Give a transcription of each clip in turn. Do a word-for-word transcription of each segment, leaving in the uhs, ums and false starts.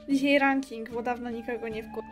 Dzisiaj ranking, bo dawno nikogo nie wkur...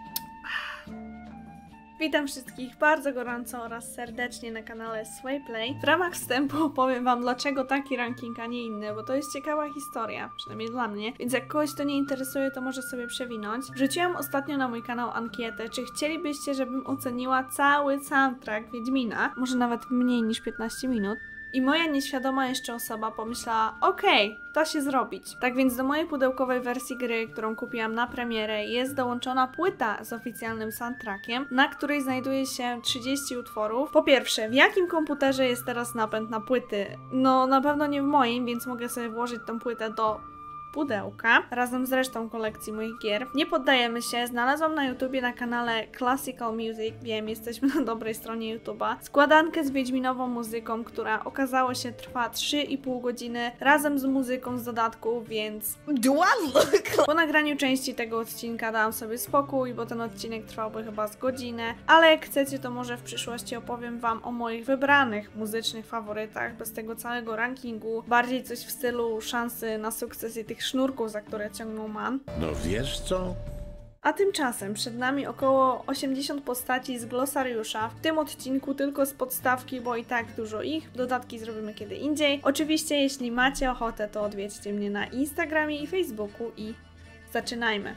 Witam wszystkich bardzo gorąco oraz serdecznie na kanale Swayplay. W ramach wstępu opowiem wam, dlaczego taki ranking, a nie inny, bo to jest ciekawa historia, przynajmniej dla mnie, więc jak kogoś to nie interesuje, to może sobie przewinąć. Wrzuciłam ostatnio na mój kanał ankietę, czy chcielibyście, żebym oceniła cały soundtrack Wiedźmina, może nawet mniej niż piętnaście minut. I moja nieświadoma jeszcze osoba pomyślała, okej, okay, da się zrobić. Tak więc do mojej pudełkowej wersji gry, którą kupiłam na premierę, jest dołączona płyta z oficjalnym soundtrackiem, na której znajduje się trzydzieści utworów. Po pierwsze, w jakim komputerze jest teraz napęd na płyty? No na pewno nie w moim, więc mogę sobie włożyć tą płytę do pudełka, razem z resztą kolekcji moich gier. Nie poddajemy się, znalazłam na YouTubie na kanale Classical Music, wiem, jesteśmy na dobrej stronie YouTube'a, składankę z wiedźminową muzyką, która okazało się trwa trzy i pół godziny, razem z muzyką z dodatków, więc... Po nagraniu części tego odcinka dałam sobie spokój, bo ten odcinek trwałby chyba z godzinę, ale jak chcecie, to może w przyszłości opowiem wam o moich wybranych muzycznych faworytach, bez tego całego rankingu, bardziej coś w stylu szansy na sukces i tych sznurków, za które ciągnął Man. No wiesz co? A tymczasem przed nami około osiemdziesiąt postaci z glosariusza. W tym odcinku tylko z podstawki, bo i tak dużo ich. Dodatki zrobimy kiedy indziej. Oczywiście jeśli macie ochotę, to odwiedźcie mnie na Instagramie i Facebooku i zaczynajmy.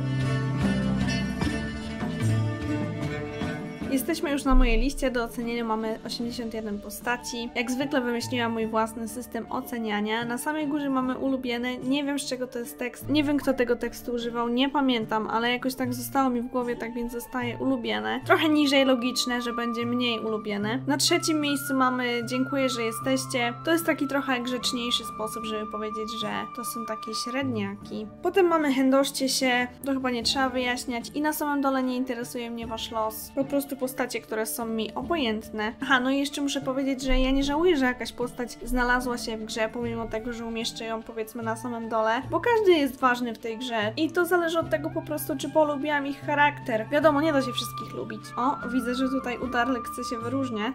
Jesteśmy już na mojej liście, do ocenienia mamy osiemdziesiąt jeden postaci. Jak zwykle wymyśliłam mój własny system oceniania. Na samej górze mamy ulubione, nie wiem z czego to jest tekst, nie wiem kto tego tekstu używał, nie pamiętam, ale jakoś tak zostało mi w głowie, tak więc zostaje ulubione. Trochę niżej logiczne, że będzie mniej ulubione. Na trzecim miejscu mamy dziękuję, że jesteście. To jest taki trochę grzeczniejszy sposób, żeby powiedzieć, że to są takie średniaki. Potem mamy chędożcie się, to chyba nie trzeba wyjaśniać i na samym dole nie interesuje mnie wasz los. Po prostu postacie, które są mi obojętne. Aha, no i jeszcze muszę powiedzieć, że ja nie żałuję, że jakaś postać znalazła się w grze, pomimo tego, że umieszczę ją powiedzmy na samym dole, bo każdy jest ważny w tej grze i to zależy od tego po prostu, czy polubiłam ich charakter. Wiadomo, nie da się wszystkich lubić. O, widzę, że tutaj Udarlek chce się wyróżniać.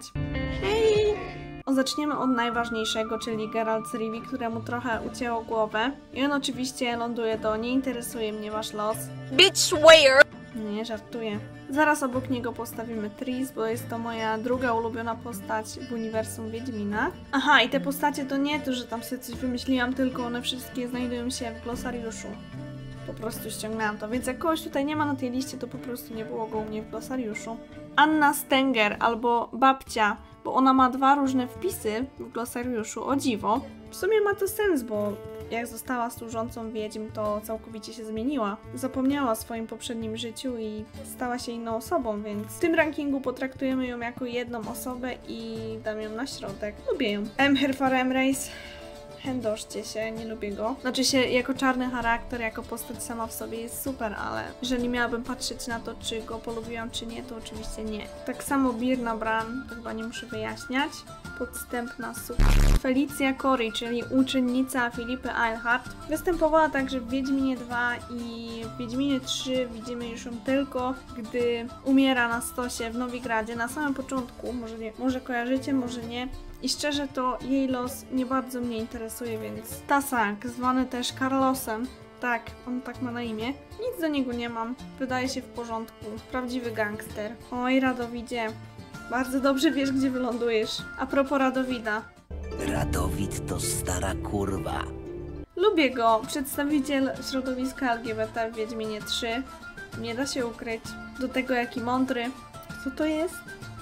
Hej! O, zaczniemy od najważniejszego, czyli Geralt z Rivii, któremu trochę ucięło głowę. I on oczywiście ląduje do nie interesuje mnie wasz los. Bitch where? Nie, żartuję. Zaraz obok niego postawimy Tris, bo jest to moja druga ulubiona postać w uniwersum Wiedźmina. Aha, i te postacie to nie to, że tam sobie coś wymyśliłam, tylko one wszystkie znajdują się w glosariuszu. Po prostu ściągnęłam to, więc jak kogoś tutaj nie ma na tej liście, to po prostu nie było go u mnie w glosariuszu. Anna Stenger albo Babcia, bo ona ma dwa różne wpisy w glosariuszu, o dziwo. W sumie ma to sens, bo jak została służącą wiedźm, to całkowicie się zmieniła. Zapomniała o swoim poprzednim życiu i stała się inną osobą, więc w tym rankingu potraktujemy ją jako jedną osobę i dam ją na środek. Lubię ją. Emhyr Faramreis. Chędożcie się, nie lubię go. Znaczy się, jako czarny charakter, jako postać sama w sobie jest super, ale jeżeli miałabym patrzeć na to, czy go polubiłam, czy nie, to oczywiście nie. Tak samo Birna Bran, to chyba nie muszę wyjaśniać. Podstępna super. Felicia Cory, czyli uczennica Filipy Eilhart. Występowała także w Wiedźminie dwa i w Wiedźminie trzy widzimy już ją tylko, gdy umiera na stosie w Nowigradzie, na samym początku. Może, nie, może kojarzycie, może nie. I szczerze to jej los nie bardzo mnie interesuje, więc Tasak, zwany też Carlosem, tak, on tak ma na imię, nic do niego nie mam, wydaje się w porządku, prawdziwy gangster. Oj, Radowidzie, bardzo dobrze wiesz, gdzie wylądujesz. A propos Radowida. Radowid to stara kurwa. Lubię go, przedstawiciel środowiska L G B T w Wiedźminie trzy, nie da się ukryć. Do tego jaki mądry. Co to jest?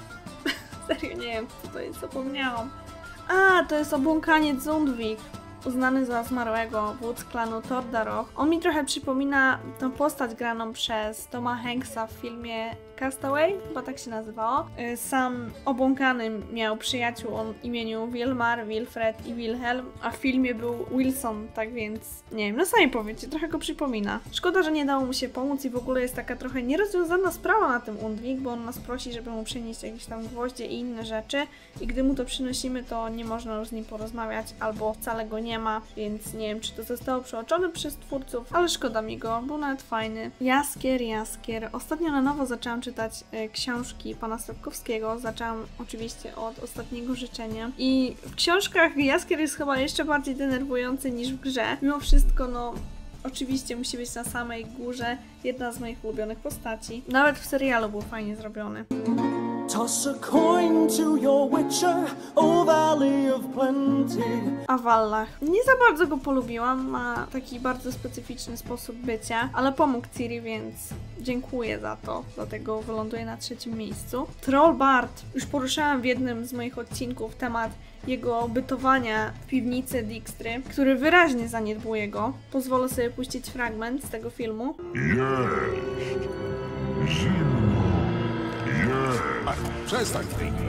Serio nie wiem, co to jest, zapomniałam. A, to jest obłąkaniec Zundwik, uznany za zmarłego wódz klanu Tordarroch. On mi trochę przypomina tą postać graną przez Toma Hanksa w filmie Castaway, chyba tak się nazywało. Sam obłąkany miał przyjaciół o imieniu Wilmar, Wilfred i Wilhelm, a w filmie był Wilson, tak więc nie wiem, no sami powiecie, trochę go przypomina. Szkoda, że nie dało mu się pomóc i w ogóle jest taka trochę nierozwiązana sprawa na tym Undwik, bo on nas prosi, żeby mu przynieść jakieś tam gwoździe i inne rzeczy i gdy mu to przynosimy, to nie można już z nim porozmawiać albo wcale go nie ma, więc nie wiem, czy to zostało przeoczone przez twórców, ale szkoda mi go, był nawet fajny. Jaskier, Jaskier. Ostatnio na nowo zaczęłam czytać czytać y, książki pana Sapkowskiego. Zaczęłam oczywiście od Ostatniego Życzenia. I w książkach Jaskier jest chyba jeszcze bardziej denerwujący niż w grze. Mimo wszystko, no, oczywiście musi być na samej górze, jedna z moich ulubionych postaci. Nawet w serialu był fajnie zrobiony. Toss a coin to your Witcher, O Valley of Plenty. A Wallach. Nie za bardzo go polubiłam, ma taki bardzo specyficzny sposób bycia, ale pomógł Ciri, więc dziękuję za to, dlatego wyląduje na trzecim miejscu. Troll Bart. Już poruszałam w jednym z moich odcinków temat jego bytowania w piwnicy Dijkstry, który wyraźnie zaniedbuje go. Pozwolę sobie puścić fragment z tego filmu. Jest! Zimno! Jest! Przestań.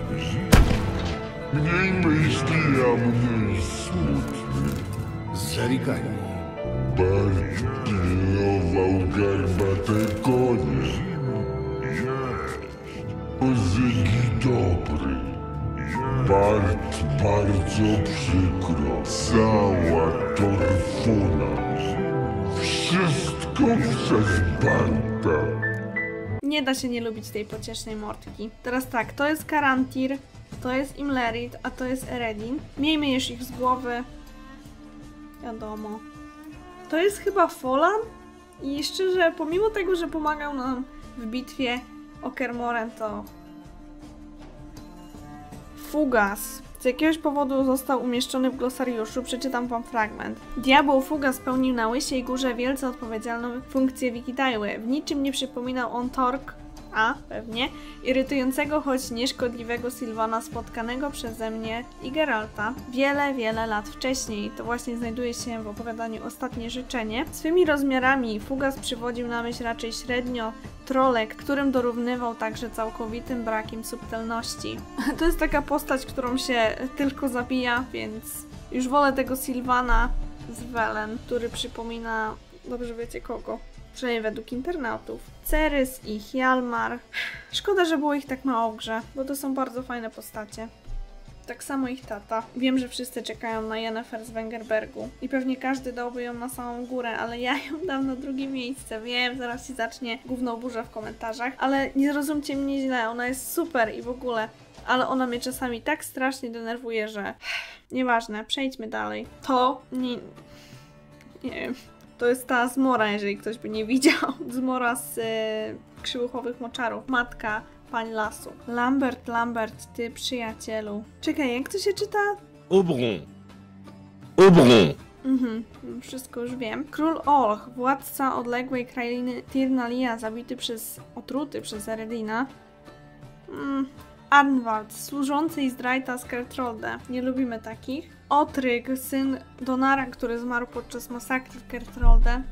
Mniej myśli, a mniej smutny. Zerikaj. Bart pilnował garbate konie. Jest! Zygi dobry. Bart bardzo przykro. Cała torfuna. Wszystko przez Barta. Nie da się nie lubić tej pociesznej mordki. Teraz tak, to jest Caranthir, to jest Imlerith, a to jest Eredin. Miejmy już ich z głowy. Wiadomo. To jest chyba Falan? I szczerze, pomimo tego, że pomagał nam w bitwie o Kermoren, to... Fugas. Z jakiegoś powodu został umieszczony w glosariuszu, przeczytam wam fragment. Diabeł Fugas pełnił na Łysiej Górze wielce odpowiedzialną funkcję Wikidajły. W niczym nie przypominał on Tork, a pewnie, irytującego, choć nieszkodliwego Sylwana spotkanego przeze mnie i Geralta wiele, wiele lat wcześniej. To właśnie znajduje się w opowiadaniu Ostatnie Życzenie. Swymi rozmiarami Fugas przywodził na myśl raczej średnio trolek, którym dorównywał także całkowitym brakiem subtelności. To jest taka postać, którą się tylko zabija, więc już wolę tego Sylwana z Velen, który przypomina, dobrze wiecie kogo. Przynajmniej według internautów. Cerys i Hjalmar. Szkoda, że było ich tak mało w grze, bo to są bardzo fajne postacie. Tak samo ich tata. Wiem, że wszyscy czekają na Yennefer z Wengerbergu i pewnie każdy dałby ją na samą górę, ale ja ją dam na drugie miejsce. Wiem, zaraz się zacznie gówno burza w komentarzach, ale nie zrozumcie mnie źle, ona jest super i w ogóle, ale ona mnie czasami tak strasznie denerwuje, że... Nieważne, przejdźmy dalej. To... nie... nie wiem... To jest ta Zmora, jeżeli ktoś by nie widział. Zmora z y, Krzyłuchowych Moczarów. Matka pań lasu. Lambert, Lambert, ty przyjacielu. Czekaj, jak to się czyta? Oberon. Oberon. Mhm, wszystko już wiem. Król Olch, władca odległej krainy Tirnalia, zabity przez otruty przez Eredina. Mm. Arnwald, służący i zdrajca z Kertrolde. Nie lubimy takich. Otryg, syn Donara, który zmarł podczas masakry w Kertrolde.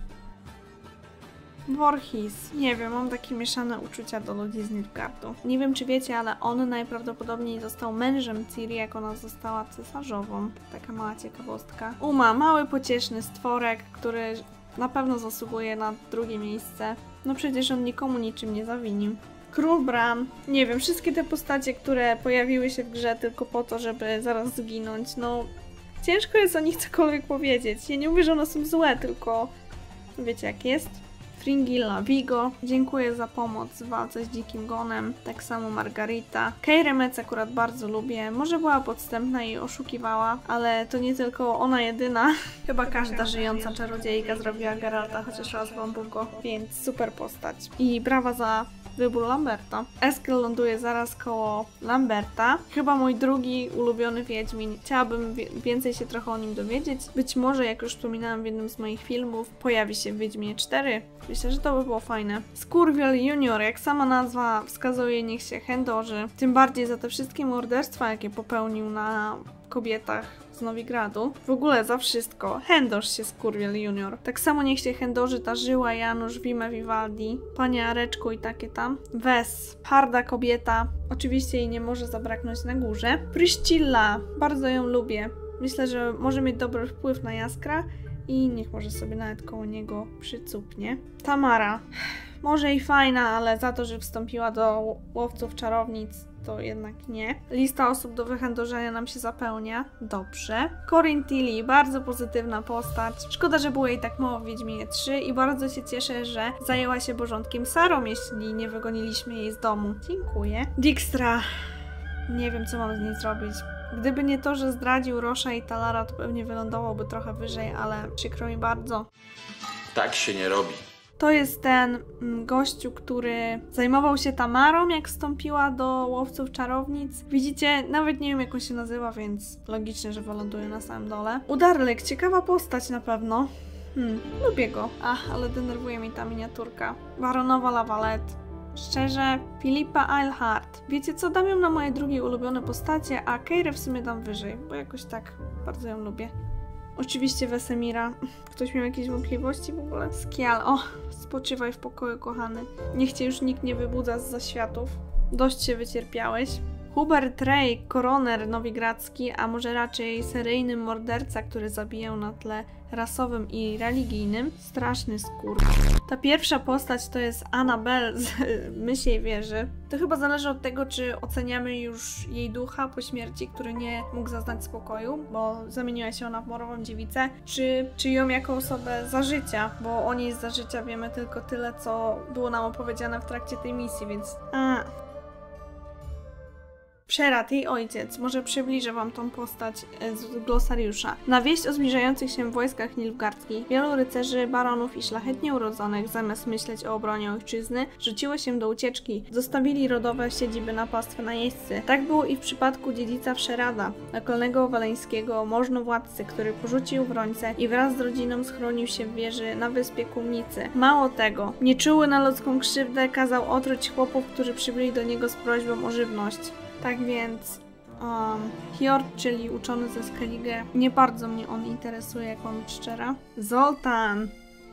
Vorhis. Nie wiem, mam takie mieszane uczucia do ludzi z Nilfgaardu. Nie wiem, czy wiecie, ale on najprawdopodobniej został mężem Ciri, jak ona została cesarzową. Taka mała ciekawostka. Uma, mały, pocieszny stworek, który na pewno zasługuje na drugie miejsce. No przecież on nikomu niczym nie zawinił. Król Bran. Nie wiem, wszystkie te postacie, które pojawiły się w grze tylko po to, żeby zaraz zginąć, no ciężko jest o nich cokolwiek powiedzieć. Ja nie mówię, że one są złe, tylko wiecie jak jest. Fringilla, Vigo. Dziękuję za pomoc w walce z Dzikim Gonem. Tak samo Margarita. Keirę Metz akurat bardzo lubię. Może była podstępna i oszukiwała, ale to nie tylko ona jedyna. Chyba każda żyjąca czarodziejka zrobiła Geralta chociaż raz wąbugo, więc super postać. I brawa za wybór Lamberta. Eskel ląduje zaraz koło Lamberta. Chyba mój drugi ulubiony Wiedźmin. Chciałabym więcej się trochę o nim dowiedzieć. Być może, jak już wspominałam w jednym z moich filmów, pojawi się w Wiedźminie cztery. Myślę, że to by było fajne. Skurwiel Junior, jak sama nazwa wskazuje, niech się chędoży. Tym bardziej za te wszystkie morderstwa, jakie popełnił na kobietach z Nowigradu. W ogóle za wszystko. Chędoż się Skurwiel Junior. Tak samo niech się chędoży ta Żyła, Janusz, Wime Vivaldi, Panie Areczku i takie tam. Wes, harda kobieta. Oczywiście jej nie może zabraknąć na górze. Priscilla, bardzo ją lubię. Myślę, że może mieć dobry wpływ na Jaskra i niech może sobie nawet koło niego przycupnie. Tamara. Może i fajna, ale za to, że wstąpiła do Łowców Czarownic, to jednak nie. Lista osób do wychędożenia nam się zapełnia. Dobrze. Corinne Tilly, bardzo pozytywna postać. Szkoda, że było jej tak mało w Wiedźminie trzy i bardzo się cieszę, że zajęła się porządkiem Sarą, jeśli nie wygoniliśmy jej z domu. Dziękuję. Dijkstra. Nie wiem, co mam z niej zrobić. Gdyby nie to, że zdradził Rosha i Talara, to pewnie wylądowałby trochę wyżej, ale przykro mi bardzo. Tak się nie robi. To jest ten mm, gościu, który zajmował się Tamarą, jak wstąpiła do Łowców Czarownic. Widzicie, nawet nie wiem, jak on się nazywa, więc logicznie, że wyląduje na samym dole. Udarlyk, ciekawa postać na pewno. Hmm, lubię go. Ach, ale denerwuje mi ta miniaturka. Baronowa Lavalette. Szczerze, Filipa Eilhart. Wiecie co, dam ją na moje drugie ulubione postacie, a Keirę w sumie dam wyżej, bo jakoś tak bardzo ją lubię. Oczywiście Wesemira. Ktoś miał jakieś wątpliwości w ogóle? Skial. O, spoczywaj w pokoju, kochany. Niech cię już nikt nie wybudza z zaświatów. Dość się wycierpiałeś. Hubert Rey, koroner nowigradzki, a może raczej seryjny morderca, który zabijał na tle rasowym i religijnym. Straszny skurcz. Ta pierwsza postać to jest Annabelle z Mysiej Wieży. To chyba zależy od tego, czy oceniamy już jej ducha po śmierci, który nie mógł zaznać spokoju, bo zamieniła się ona w morową dziewicę, czy, czy ją jako osobę za życia, bo o niej za życia wiemy tylko tyle, co było nam opowiedziane w trakcie tej misji, więc... A. Przerat, jej ojciec. Może przybliżę wam tą postać z glosariusza. Na wieść o zbliżających się wojskach nilfgaardzkich wielu rycerzy, baronów i szlachetnie urodzonych, zamiast myśleć o obronie ojczyzny, rzuciło się do ucieczki. Zostawili rodowe siedziby na pastwę najeźdźcy. Tak było i w przypadku dziedzica Wszerada, lokalnego waleńskiego możnowładcy, który porzucił Wrońce i wraz z rodziną schronił się w wieży na wyspie Kumnicy. Mało tego, nieczuły na ludzką krzywdę kazał otruć chłopów, którzy przybyli do niego z prośbą o żywność. Tak więc um, Hjord, czyli uczony ze Skellige, nie bardzo mnie on interesuje, jak mam być szczera. Zoltan!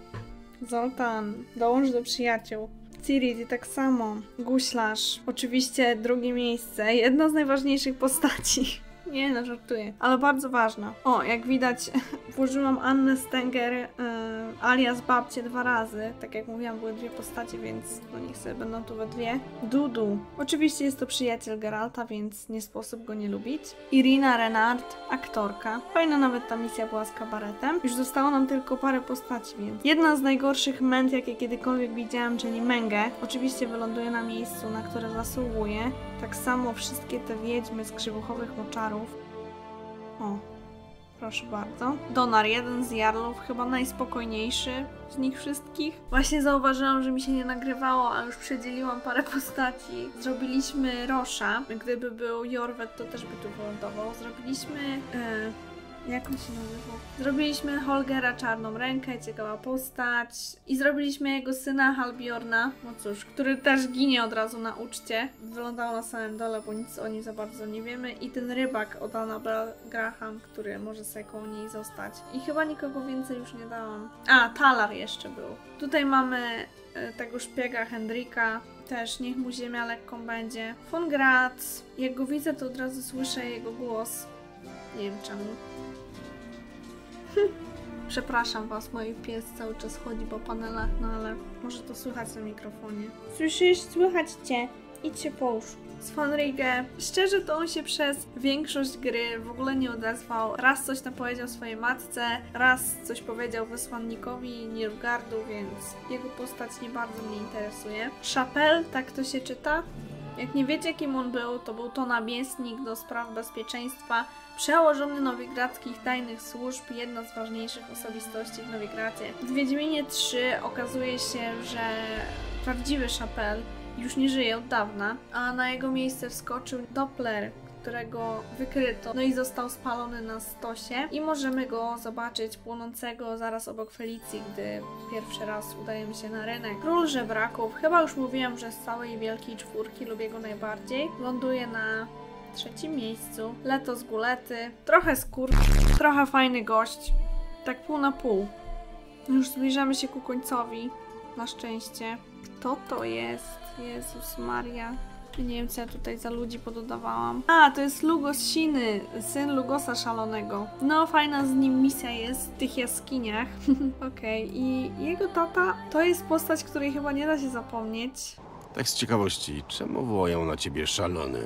Zoltan, dołącz do przyjaciół. Ciri, ty tak samo. Guślarz, oczywiście drugie miejsce, jedna z najważniejszych postaci. Nie no, żartuję, ale bardzo ważna. O, jak widać, włożyłam Annę Stenger yy, alias Babcie dwa razy. Tak jak mówiłam, były dwie postacie, więc no niech sobie będą tu we dwie. Dudu. Oczywiście jest to przyjaciel Geralta, więc nie sposób go nie lubić. Irina Renard, aktorka. Fajna nawet ta misja była z kabaretem. Już zostało nam tylko parę postaci, więc jedna z najgorszych męd, jakie kiedykolwiek widziałam, czyli Menge. Oczywiście wyląduje na miejscu, na które zasługuje. Tak samo wszystkie te wiedźmy z krzywuchowych moczarów. O, proszę bardzo. Donar, jeden z jarlów, chyba najspokojniejszy z nich wszystkich. Właśnie zauważyłam, że mi się nie nagrywało, a już przedzieliłam parę postaci. Zrobiliśmy Rosza. Gdyby był Jorwet, to też by tu wylądował. Zrobiliśmy... Yy... Jak on się nazywał? Zrobiliśmy Holgera Czarną Rękę, ciekawa postać. I zrobiliśmy jego syna Halbjorna, no cóż, który też ginie od razu na uczcie. Wyglądał na samym dole, bo nic o nim za bardzo nie wiemy. I ten rybak od Annabelle Graham, który może sobie koło niej zostać. I chyba nikogo więcej już nie dałam. A, Talar jeszcze był. Tutaj mamy y, tego szpiega Hendrika. Też niech mu ziemia lekką będzie. Von Graz. Jak go widzę, to od razu słyszę jego głos. Nie wiem czemu. Przepraszam was, mój pies cały czas chodzi po panelach, no ale może to słychać na mikrofonie. Słyszysz? Słychać cię. Idź się połóż. Svanrige, szczerze to on się przez większość gry w ogóle nie odezwał. Raz coś tam powiedział swojej matce, raz coś powiedział wysłannikowi Nilfgaardu, więc jego postać nie bardzo mnie interesuje. Chapelle, tak to się czyta? Jak nie wiecie, kim on był, to był to namiestnik do spraw bezpieczeństwa, przełożony nowigradzkich tajnych służb, jedna z ważniejszych osobistości w Nowigradzie. W Wiedźminie trzy okazuje się, że prawdziwy Chapelle już nie żyje od dawna, a na jego miejsce wskoczył Doppler, którego wykryto, no i został spalony na stosie i możemy go zobaczyć płonącego zaraz obok Felicji, gdy pierwszy raz udajemy się na rynek. Król Żebraków, chyba już mówiłam, że z całej wielkiej czwórki lubię go najbardziej, ląduje na trzecim miejscu. Leto z Gulety, trochę skór, trochę fajny gość, tak pół na pół. Już zbliżamy się ku końcowi, na szczęście. Kto to jest? Jezus Maria. Nie wiem, co ja tutaj za ludzi pododawałam. A, to jest Lugos Siny, syn Lugosa Szalonego. No, fajna z nim misja jest w tych jaskiniach. Okej, okay. I jego tata to jest postać, której chyba nie da się zapomnieć. Tak z ciekawości, czemu wołają na ciebie szalony?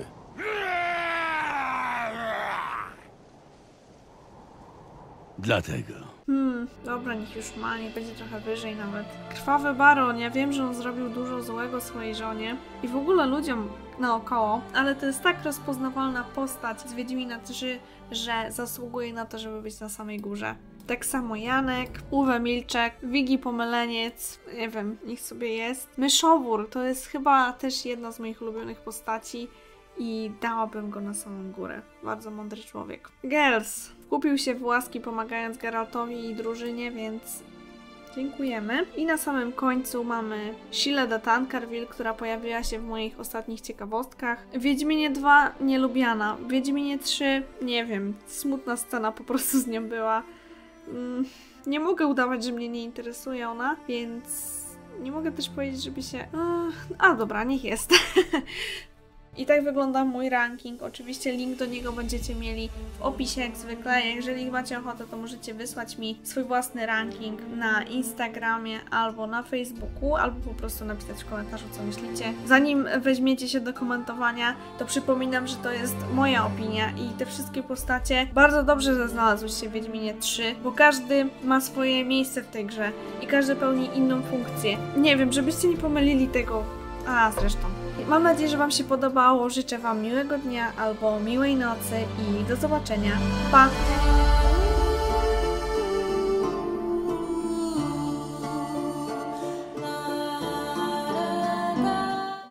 Dlatego. Hmm, dobra, niech już ma, niech będzie trochę wyżej nawet. Krwawy Baron, ja wiem, że on zrobił dużo złego swojej żonie i w ogóle ludziom naokoło, ale to jest tak rozpoznawalna postać z Wiedźmina trzy, że zasługuje na to, żeby być na samej górze. Tak samo Janek, Uwe Milczek, Wigi Pomyleniec, nie wiem, niech sobie jest. Myszowór to jest chyba też jedna z moich ulubionych postaci i dałabym go na samą górę. Bardzo mądry człowiek. Gels wkupił się w łaski pomagając Geraltowi i drużynie, więc dziękujemy. I na samym końcu mamy Sheila de Tancarville, która pojawiła się w moich ostatnich ciekawostkach. W Wiedźminie dwa nielubiana. W Wiedźminie trzy nie wiem, smutna scena po prostu z nią była. Mm, nie mogę udawać, że mnie nie interesuje ona, więc nie mogę też powiedzieć, żeby się... A dobra, niech jest. I tak wygląda mój ranking. Oczywiście link do niego będziecie mieli w opisie jak zwykle. Jeżeli macie ochotę, to możecie wysłać mi swój własny ranking na Instagramie albo na Facebooku, albo po prostu napisać w komentarzu, co myślicie. Zanim weźmiecie się do komentowania, to przypominam, że to jest moja opinia i te wszystkie postacie bardzo dobrze znalazły się w Wiedźminie trzy, bo każdy ma swoje miejsce w tej grze i każdy pełni inną funkcję. Nie wiem, żebyście nie pomylili tego. A, zresztą. Mam nadzieję, że Wam się podobało. Życzę Wam miłego dnia albo miłej nocy i do zobaczenia. Pa!